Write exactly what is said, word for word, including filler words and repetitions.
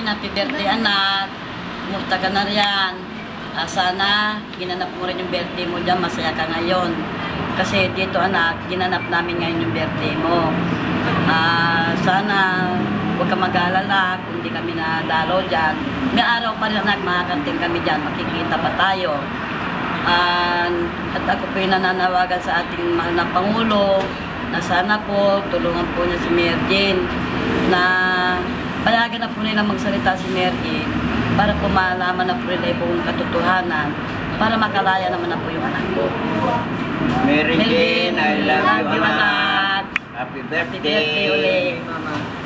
happy birthday anak. Kumusta ka na riyan? Ah, sana ginanap mo rin yung birthday mo dyan, masaya ka ngayon. Kasi dito anak, ginanap namin ngayon yung birthday mo. Ah, sana huwag ka mag-alala kung hindi kami nadalaw dyan. May araw pa rin anak, makakanting kami dyan, makikita pa tayo. Uh, at ako po yung nananawagan sa ating mahal na Pangulo na sana po tulungan po niya si Mayor Jean na payagan na po nila magsalita si Mayor Jean para po malaman na po nila yung katotohanan para makalaya naman na po yung anak ko. Mary Jean, I love you, anak. anak. Happy birthday. Happy birthday ulit, Mama.